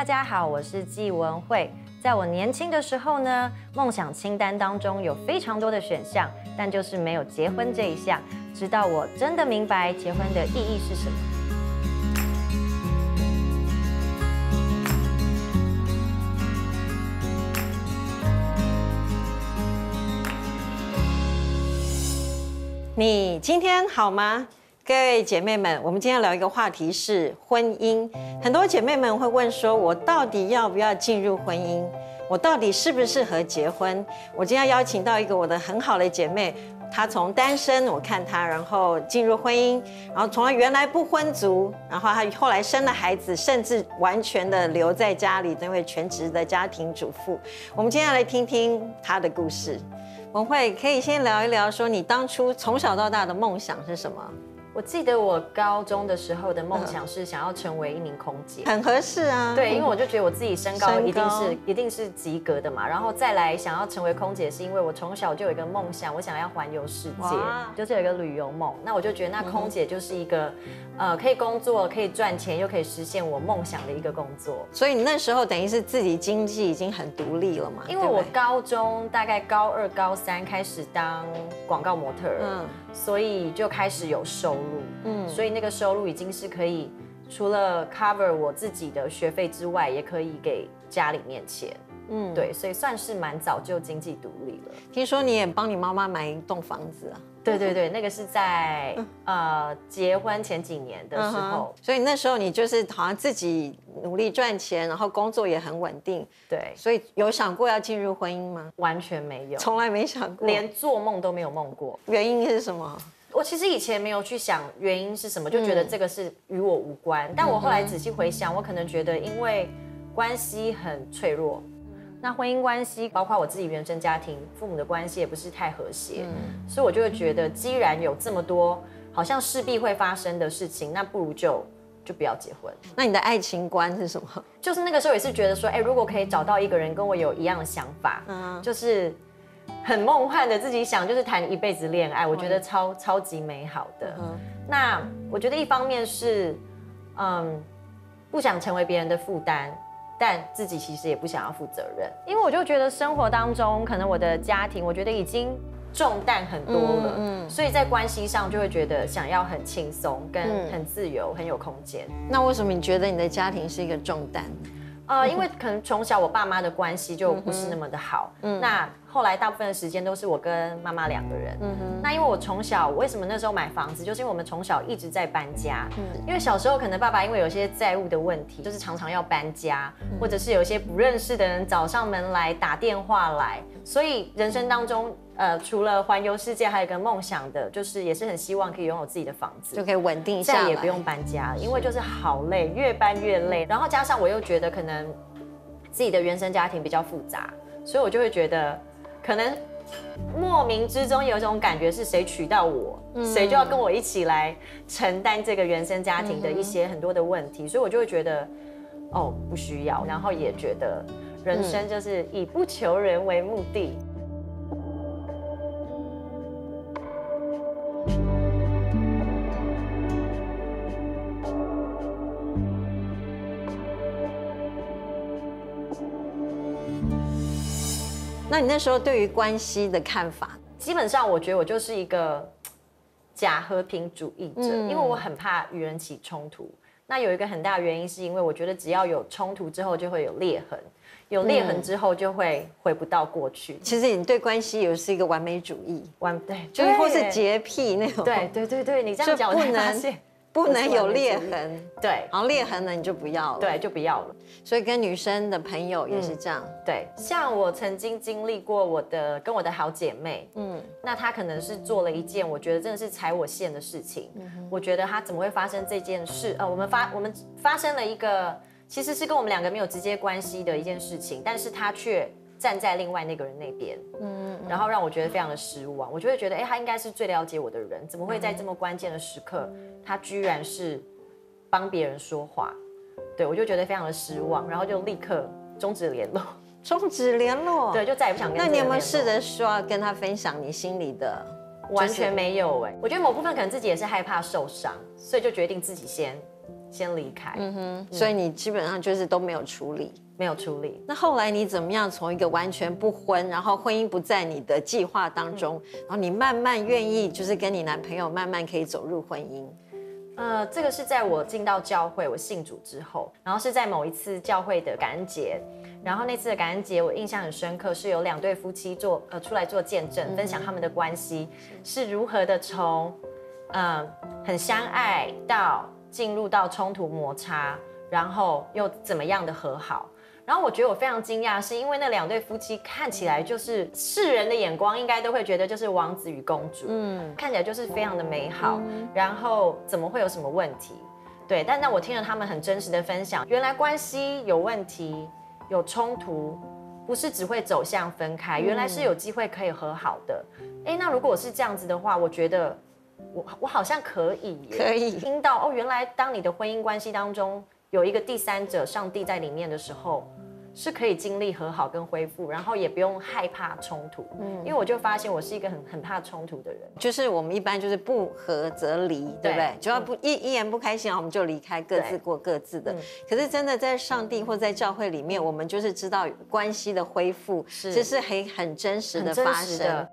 大家好，我是纪文慧。在我年轻的时候呢，梦想清单当中有非常多的选项，但就是没有结婚这一项。直到我真的明白结婚的意义是什么。 你今天好吗？各位姐妹们，我们今天聊一个话题是婚姻。很多姐妹们会问说，我到底要不要进入婚姻？我到底适不适合结婚？我今天要邀请到一个我的很好的姐妹，她从单身，我看她，然后进入婚姻，然后从原来不婚族，然后她后来生了孩子，甚至完全的留在家里，成为全职的家庭主妇。我们今天要来听听她的故事。文慧，可以先聊一聊，说你当初从小到大的梦想是什么？ 我记得我高中的时候的梦想是想要成为一名空姐， 很合适啊。 对，因为我就觉得我自己身高一定是及格的嘛，然后再来想要成为空姐，是因为我从小就有一个梦想，我想要环游世界，就是有一个旅游梦。那我就觉得那空姐就是一个可以工作、可以赚钱，又可以实现我梦想的一个工作。 所以你那时候等于是自己经济已经很独立了嘛？ 因为我高中大概高2、高3开始当广告模特儿，所以就开始有收入。所以那个收入已经是可以除了 cover 我自己的学费之外，也可以给家里面钱。对，所以算是蛮早就经济独立了。 听说你也帮你妈妈买一栋房子啊？ 对对对，那个是在结婚前几年的时候。 所以那时候你就是好像自己努力赚钱，然后工作也很稳定。 对， 所以有想过要进入婚姻吗？ 完全没有， 从来没想过， 连做梦都没有梦过。 原因是什么？ 我其实以前没有去想原因是什么，就觉得这个是与我无关。但我后来仔细回想，我可能觉得因为关系很脆弱，那婚姻关系包括我自己原生家庭父母的关系也不是太和谐，所以我就会觉得既然有这么多好像势必会发生的事情，那不如就不要结婚。 那你的爱情观是什么？ 就是那个时候也是觉得说，如果可以找到一个人跟我有一样的想法，就是很梦幻的自己想就是谈一辈子恋爱，我觉得超级美好的。那我觉得一方面是不想成为别人的负担，但自己其实也不想要负责任，因为我就觉得生活当中可能我的家庭我觉得已经重担很多了，所以在关系上就会觉得想要很轻松跟很自由，很有空间。 那为什么你觉得你的家庭是一个重担？ 因为可能从小我爸妈的关系就不是那么的好，那后来大部分的时间都是我跟妈妈2个人。那因为我从小为什么那时候买房子，就是因为我们从小一直在搬家。因为小时候可能爸爸因为有些债务的问题，就是常常要搬家，或者是有一些不认识的人找上门来打电话来，所以人生当中除了环游世界，还有一个梦想的，就是也是很希望可以拥有自己的房子， 就可以稳定下来， 再也不用搬家了，因为就是好累，越搬越累。然后加上我又觉得可能自己的原生家庭比较复杂，所以我就会觉得可能莫名之中有一种感觉是谁娶到我，谁就要跟我一起来承担这个原生家庭的一些很多的问题，所以我就会觉得不需要，然后也觉得人生就是以不求人为目的。 那你那时候对于关系的看法？ 基本上我觉得我就是一个假和平主义者，因为我很怕与人起冲突。那有一个很大的原因是因为我觉得只要有冲突之后就会有裂痕，有裂痕之后就会回不到过去。 其实你对关系也是一个完美主义， 对， 就是或是洁癖那种。 对，你这样讲我才发现不能有裂痕， 对， 然后裂痕呢你就不要了， 对，就不要了。 所以跟女生的朋友也是这样， 对，像我曾经经历过跟我的好姐妹，那她可能是做了一件我觉得真的是踩我线的事情，我觉得她怎么会发生这件事？我们发生了一个其实是跟我们2个没有直接关系的一件事情，但是她却站在另外那个人那边，然后让我觉得非常的失望。我就会觉得，他应该是最了解我的人，怎么会在这么关键的时刻，他居然是帮别人说话？对，我就觉得非常的失望，然后就立刻终止联络。 终止联络？ 对，就再也不想跟。 那你有没有试着说要跟他分享你心里的？ 完全没有我觉得某部分可能自己也是害怕受伤，所以就决定自己先先离开。 所以你基本上就是都没有处理。 没有处理。 那后来你怎么样从一个完全不婚，然后婚姻不在你的计划当中，然后你慢慢愿意就是跟你男朋友慢慢可以走入婚姻？ 这个是在我进到教会，我信主之后，然后是在某一次教会的感恩节，然后那次的感恩节我印象很深刻，是有2对夫妻出来做见证，分享他们的关系是如何的从很相爱到进入到冲突摩擦，然后又怎么样的和好。然后我觉得我非常惊讶，是因为那2对夫妻看起来就是世人的眼光应该都会觉得就是王子与公主，看起来就是非常的美好，然后怎么会有什么问题？对，但我听了他们很真实的分享，原来关系有问题、有冲突，不是只会走向分开，原来是有机会可以和好的。那如果我是这样子的话，我觉得我好像可以耶， 可以听到原来当你的婚姻关系当中有一个第三者上帝在里面的时候，是可以经历和好跟恢复，然后也不用害怕冲突。因为我就发现我是一个很怕冲突的人， 就是我们一般就是不合则离，对不对？就要不一言不开心，我们就离开，各自过各自的。可是真的在上帝或在教会里面，我们就是知道关系的恢复，这是很真实的发生。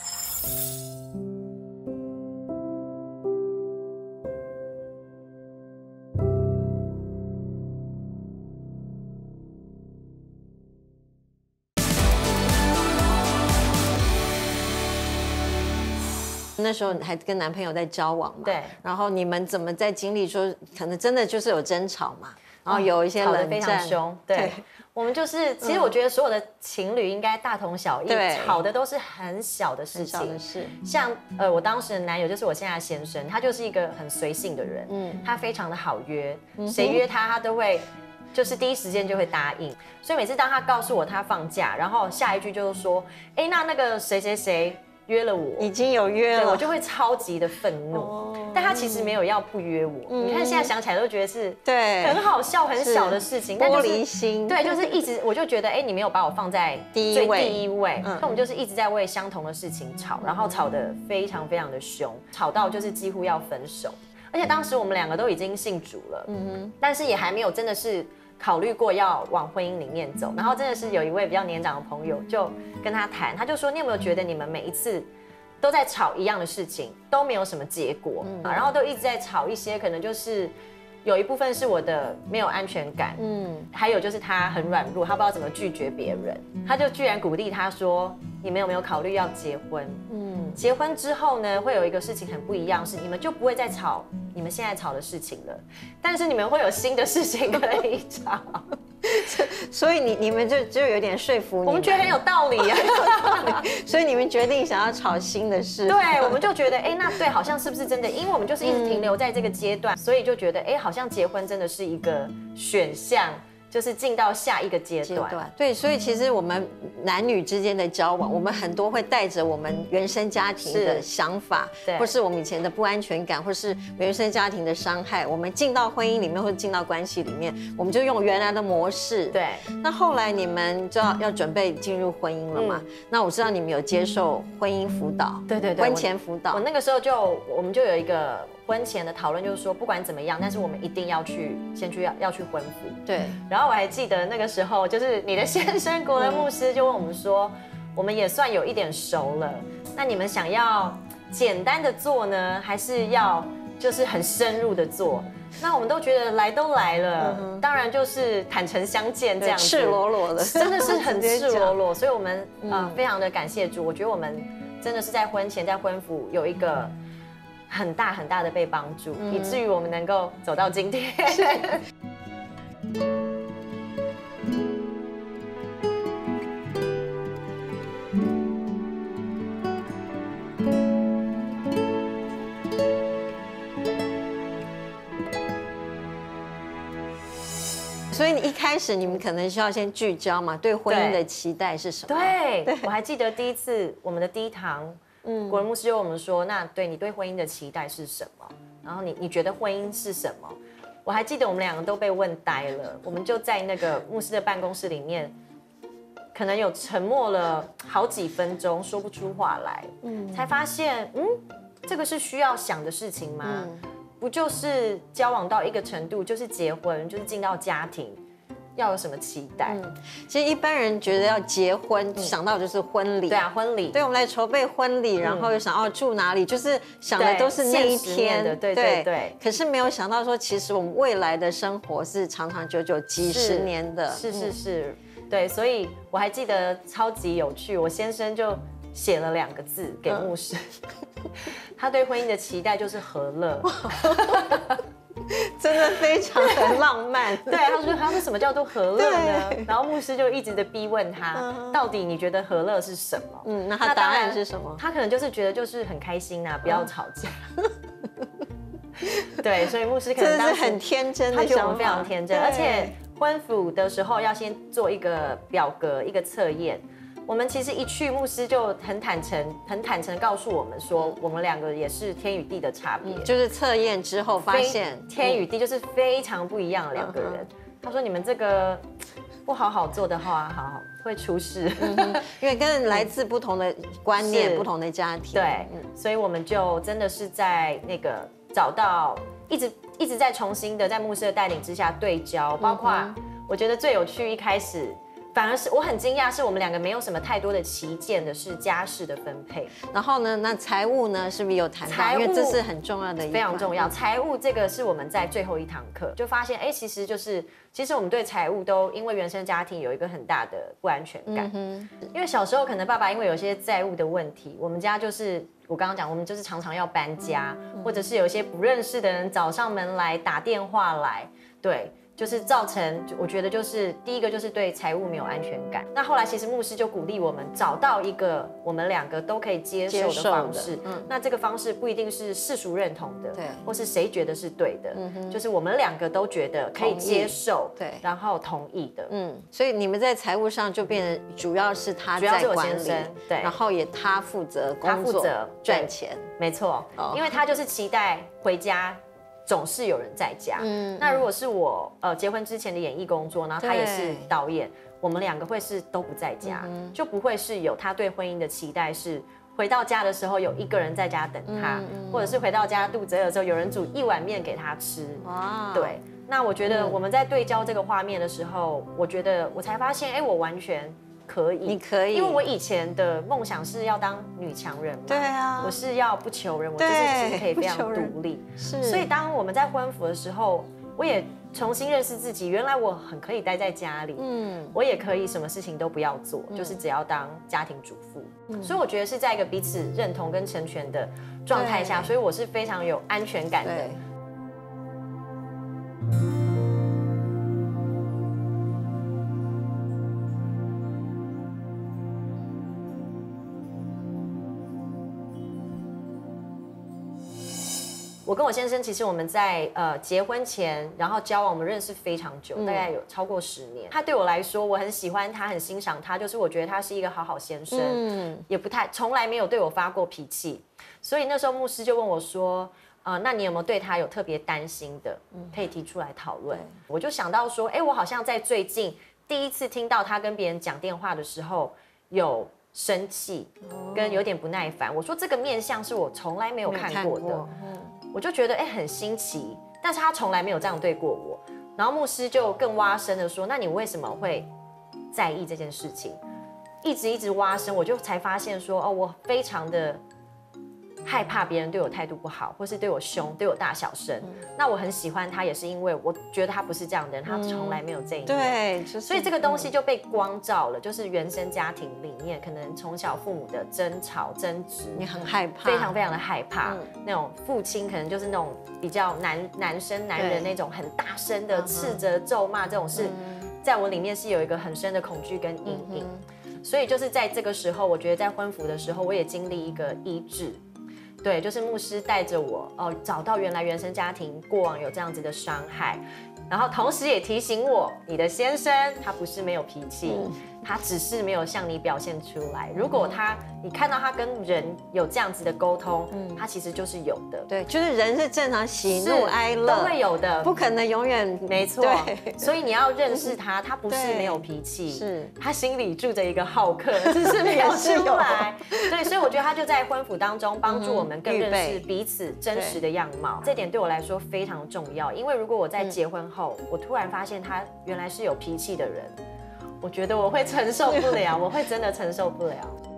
那时候还跟男朋友在交往嘛， 对， 然后你们怎么在经历说，可能真的就是有争吵嘛，然后有一些冷战， 吵得非常凶，对。我们就是，其实我觉得所有的情侣应该大同小异，吵的都是很小的事情。像我当时的男友就是我现在的先生，他就是一个很随性的人，他非常的好约，谁约他都会。就是第一时间就会答应，所以每次当他告诉我他放假，然后下一句就是说，那个谁谁谁约了我， 已经有约了， 我就会超级的愤怒。但他其实没有要不约我，你看现在想起来都觉得是对很好笑、很小的事情， 玻璃心。 对，就是一直我就觉得，你没有把我放在第一位，那我们就是一直在为相同的事情吵，然后吵得非常非常的凶，吵到就是几乎要分手。而且当时我们2个都已经信主了，但是也还没有真的是考虑过要往婚姻里面走。然后真的是有一位比较年长的朋友就跟他谈，他就说，你有没有觉得你们每一次都在吵一样的事情，都没有什么结果，然后都一直在吵一些可能就是有一部分是我的没有安全感，还有就是他很软弱，他不知道怎么拒绝别人，他就居然鼓励他说，你们有没有考虑要结婚？结婚之后呢，会有一个事情很不一样，是你们就不会再吵你们现在吵的事情了，但是你们会有新的事情可以吵。 所以你们就有点说服你， 我们觉得很有道理啊， 所以你们决定想要吵新的事。 对，我们就觉得那对，好像是不是真的？因为我们就是一直停留在这个阶段，所以就觉得好像结婚真的是一个选项。就是进到下一个阶段。 对，所以其实我们男女之间的交往，我们很多会带着我们原生家庭的想法，或是我们以前的不安全感，或是原生家庭的伤害，我们进到婚姻里面或者进到关系里面，我们就用原来的模式。 对。 那后来你们就要准备进入婚姻了嘛？那我知道你们有接受婚姻辅导， 对， 婚前辅导。 我那个时候我们就有一个婚前的讨论，就是说不管怎么样，但是我们一定要去婚服。 对。 然后我还记得那个时候，就是你的先生国伦牧师就问我们说，我们也算有一点熟了，那你们想要简单的做呢，还是要就是很深入的做？那我们都觉得来都来了，当然就是坦诚相见这样子， 赤裸裸的， 真的是很赤裸裸。所以我们非常的感谢主，我觉得我们真的是在婚前在婚服有一个很大很大的被帮助，以至于我们能够走到今天。 所以你一开始你们可能需要先聚焦嘛，对婚姻的期待是什么？ 对，我还记得第一次我们的第一堂，国伦牧师就问我们说，那对你对婚姻的期待是什么？然后你觉得婚姻是什么？我还记得我们2个都被问呆了，我们就在那个牧师的办公室里面，可能有沉默了好几分钟，说不出话来，才发现，这个是需要想的事情吗？ 不就是交往到一个程度，就是结婚，就是进到家庭，要有什么期待？ 其实一般人觉得要结婚，想到就是婚礼。 对啊，婚礼。 对，我们来筹备婚礼，然后又想要住哪里，就是想的都是那一天的。对。 可是没有想到说，其实我们未来的生活是长长久久几十年的。 是。对，所以我还记得超级有趣，我先生就写了2个字给牧师，他对婚姻的期待就是和乐。 真的非常的浪漫。 对，他说什么叫做和乐呢？然后牧师就一直的逼问他，到底你觉得和乐是什么？ 那他答案是什么？ 他可能就是觉得就是很开心啊，不要吵架。对，所以牧师可能当时这是很天真的想法， 他觉得我们非常天真，而且婚服的时候要先做一个表格，一个测验。我们其实一去，牧师就很坦诚告诉我们说，我们2个也是天与地的差别。 就是测验之后发现天与地就是非常不一样的2个人。他说你们这个不好好做的话，好会出事。 因为跟来自不同的观念、不同的家庭。 对，所以我们就真的是在那个找到一直在重新的在牧师的带领之下对焦，包括我觉得最有趣一开始。反而是我很惊讶，是我们2个没有什么太多的歧见的，是家事的分配。 然后呢，那财务呢，是不是有谈到？因为这是很重要的一块， 非常重要。财务这个是我们在最后一堂课就发现，其实我们对财务都因为原生家庭有一个很大的不安全感。因为小时候可能爸爸因为有些债务的问题，我们家就是我刚刚讲，我们就是常常要搬家，或者是有一些不认识的人找上门来打电话来，对。就是造成，我觉得就是第一个就是对财务没有安全感。那后来其实牧师就鼓励我们找到一个我们2个都可以接受的方式。那这个方式不一定是世俗认同的， 对， 或是谁觉得是对的，就是我们2个都觉得可以接受，对，然后同意的。 所以你们在财务上就变得主要是他在管理， 对， 然后也他负责工作赚钱， 没错，因为他就是期待回家。总是有人在家。那如果是我结婚之前的演艺工作，然后他也是导演，我们2个会是都不在家，就不会是有他对婚姻的期待是回到家的时候有一个人在家等他，或者是回到家肚子饿的时候有人煮1碗面给他吃。对。那我觉得我们在对焦这个画面的时候，我觉得我才发现，我完全。可以， 你可以， 因为我以前的梦想是要当女强人嘛， 对啊， 我是要不求人，我就是其实可以非常独立， 是， 所以当我们在婚服的时候，我也重新认识自己，原来我很可以待在家里，我也可以什么事情都不要做，就是只要当家庭主妇，所以我觉得是在一个彼此认同跟成全的状态下，所以我是非常有安全感的。我跟我先生，其实我们在结婚前，然后交往，我们认识非常久，大概有超过10年。他对我来说，我很喜欢他，很欣赏他，就是我觉得他是一个好好先生，也从来没有对我发过脾气。所以那时候牧师就问我说，那你有没有对他有特别担心的，可以提出来讨论？我就想到说，我好像在最近第一次听到他跟别人讲电话的时候有生气，跟有点不耐烦。我说这个面相是我从来没有看过的。我就觉得很新奇，但是他从来没有这样对过我。然后牧师就更挖深的说，那你为什么会在意这件事情？一直挖深，我就才发现说，我非常的害怕别人对我态度不好，或是对我凶，对我大小声。那我很喜欢他，也是因为我觉得他不是这样的人，他从来没有这一面。 对， 所以这个东西就被光照了，就是原生家庭里面可能从小父母的争吵、争执， 你很害怕， 非常非常的害怕。那种父亲可能就是那种比较男人那种很大声的斥责、咒骂，这种是在我里面是有一个很深的恐惧跟阴影。所以就是在这个时候，我觉得在婚服的时候，我也经历一个医治。对，就是牧师带着我找到原来原生家庭过往有这样子的伤害，然后同时也提醒我，你的先生他不是没有脾气， 他只是没有向你表现出来。如果你看到他跟人有这样子的沟通，他其实就是有的。 对，就是人是正常喜怒哀乐都会有的， 不可能永远。 没错，所以你要认识他，他不是没有脾气， 是他心里住着一个好客，只是没有出来。对，所以我觉得他就在婚服当中帮助我们更认识彼此真实的样貌，这点对我来说非常重要。因为如果我在结婚后，我突然发现他原来是有脾气的人，我觉得我会承受不了，我会真的承受不了。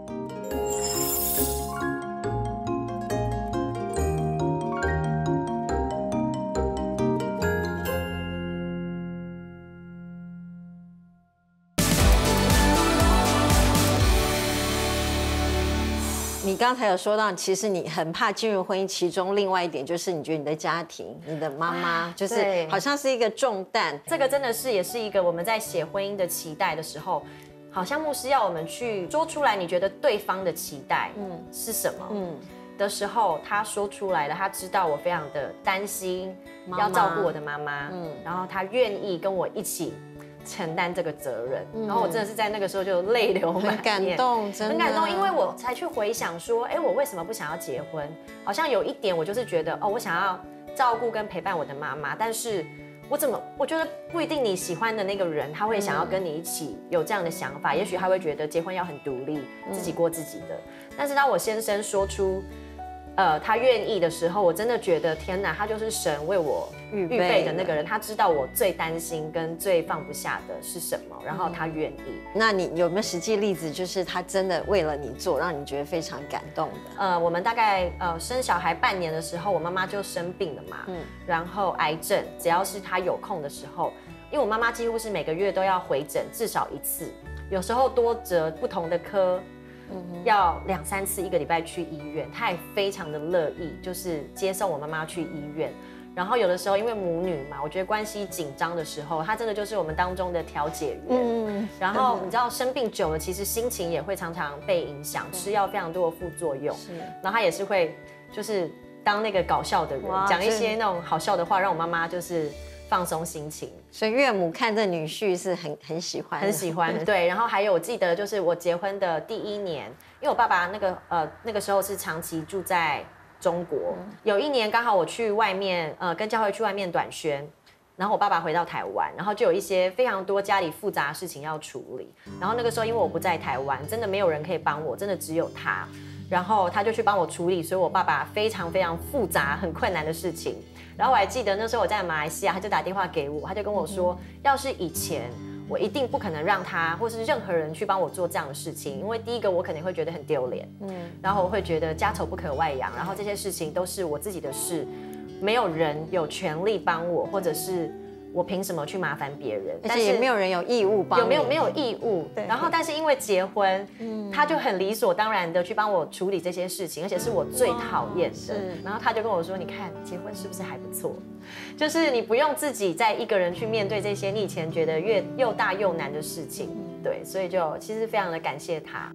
你刚才有说到，其实你很怕进入婚姻，其中另外一点就是你觉得你的家庭、你的妈妈，就是好像是一个重担。 这个真的是也是一个我们在写婚姻的期待的时候，好像牧师要我们去说出来，你觉得对方的期待是什么？的时候，他说出来了，他知道我非常的担心，要照顾我的妈妈，然后他愿意跟我一起承担这个责任，然后我真的是在那个时候就泪流满面， 很感动，真的很感动，因为我才去回想说，我为什么不想要结婚？好像有一点我就是觉得，我想要照顾跟陪伴我的妈妈，但是我觉得不一定你喜欢的那个人，他会想要跟你一起有这样的想法，也许他会觉得结婚要很独立，自己过自己的。但是当我先生说出他愿意的时候，我真的觉得天哪，他就是神为我预备的那个人，他知道我最担心跟最放不下的是什么，然后他愿意。 那你有没有实际例子，就是他真的为了你做，让你觉得非常感动的？ 我们大概生小孩半年的时候，我妈妈就生病了嘛，然后癌症，只要是她有空的时候，因为我妈妈几乎是每个月都要回诊至少1次，有时候多则不同的科。要2、3次一个礼拜去医院，他也非常的乐意，就是接送我妈妈去医院。然后有的时候因为母女嘛，我觉得关系紧张的时候，他真的就是我们当中的调解员。然后你知道生病久了，其实心情也会常常被影响，吃药非常多的副作用。然后他也是会就是当那个搞笑的人，讲一些那种好笑的话，让我妈妈就是放松心情。 所以岳母看这女婿是很喜欢， 很喜欢。对，然后还有我记得就是我结婚的第1年，因为我爸爸那个时候是长期住在中国，有一年刚好我去外面跟教会去外面短宣，然后我爸爸回到台湾，然后就有一些非常多家里复杂的事情要处理，然后那个时候因为我不在台湾，真的没有人可以帮我，真的只有他。然后他就去帮我处理，所以我爸爸非常非常复杂、很困难的事情。然后我还记得那时候我在马来西亚，他就打电话给我，他就跟我说，要是以前我一定不可能让他或是任何人去帮我做这样的事情，因为第一个我肯定会觉得很丢脸，然后我会觉得家丑不可外扬，然后这些事情都是我自己的事，没有人有权利帮我，或者是我凭什么去麻烦别人？ 而且也没有人有义务帮你， 没有义务。然后，但是因为结婚，他就很理所当然的去帮我处理这些事情，而且是我最讨厌的。然后他就跟我说：“你看，结婚是不是还不错？就是你不用自己再一个人去面对这些你以前觉得又大又难的事情。”对，所以就其实非常的感谢他。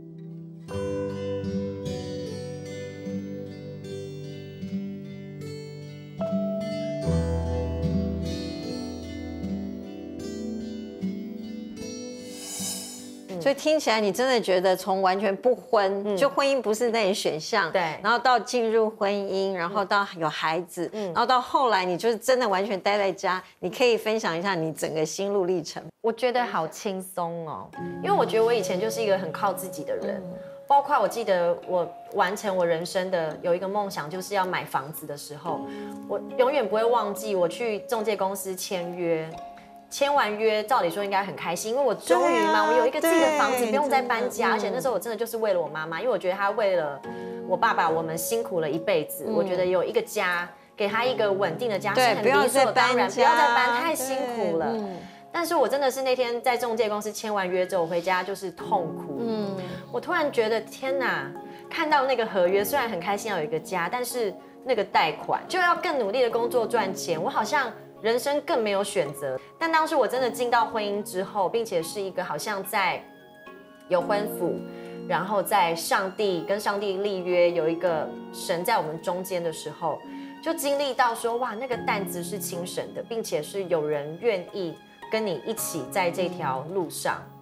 所以听起来，你真的觉得从完全不婚，就婚姻不是那里选项， 对， 然后到进入婚姻，然后到有孩子，然后到后来，你就是真的完全待在家。你可以分享一下你整个心路历程。 我觉得好轻松哦，因为我觉得我以前就是一个很靠自己的人，包括我记得我完成我人生的有一个梦想，就是要买房子的时候，我永远不会忘记我去中介公司签约。签完约，照理说应该很开心，因为我终于嘛，我有一个自己的房子，不用再搬家。而且那时候我真的就是为了我妈妈，因为我觉得她为了我爸爸，我们辛苦了一辈子，我觉得有一个家，给她一个稳定的家是很理所当然，不要再搬，太辛苦了。但是我真的是那天在中介公司签完约之后，我回家就是痛哭。我突然觉得天哪，看到那个合约，虽然很开心要有一个家，但是那个贷款就要更努力的工作赚钱，我好像人生更没有选择。但当时我真的进到婚姻之后，并且是一个好像在有婚服，然后在跟上帝立约，有一个神在我们中间的时候，就经历到说，哇，那个担子是轻省的，并且是有人愿意跟你一起在这条路上。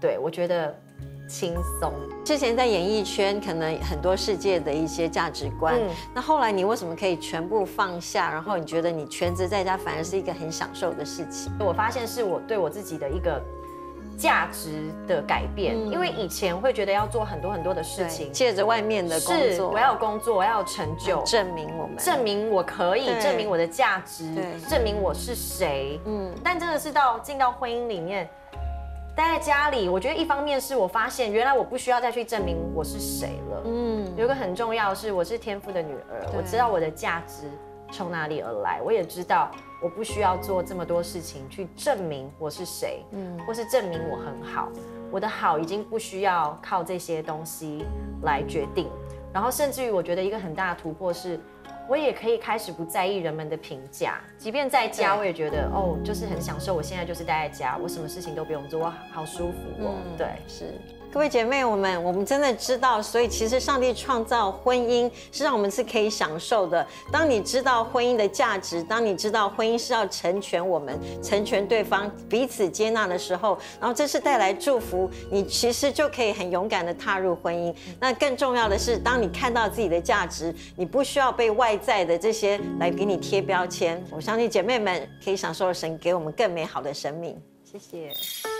对，我觉得轻松。 之前在演艺圈，可能很多世界的一些价值观，那后来你为什么可以全部放下？然后你觉得你全职在家反而是一个很享受的事情？ 我发现是我对我自己的一个价值的改变，因为以前会觉得要做很多的事情， 借着外面的工作， 我要有工作，我要有成就， 证明我可以，证明我的价值，证明我是谁。但真的是进到婚姻里面。待在家里，我觉得一方面是我发现原来我不需要再去证明我是谁了。有一个很重要的是，我是天父的女儿，我知道我的价值从哪里而来，我也知道我不需要做这么多事情去证明我是谁，或是证明我很好。我的好已经不需要靠这些东西来决定。然后甚至于我觉得一个很大的突破是，我也可以开始不在意人们的评价，即便在家，我也觉得就是很享受。我现在就是待在家，我什么事情都不用做，我好舒服哦。对， 是。各位姐妹，我们真的知道，所以其实上帝创造婚姻是让我们是可以享受的。当你知道婚姻的价值，当你知道婚姻是要成全我们、成全对方、彼此接纳的时候，然后这是带来祝福，你其实就可以很勇敢的踏入婚姻。那更重要的是，当你看到自己的价值，你不需要被外在的这些来给你贴标签。我相信姐妹们可以享受神给我们更美好的生命。 谢谢。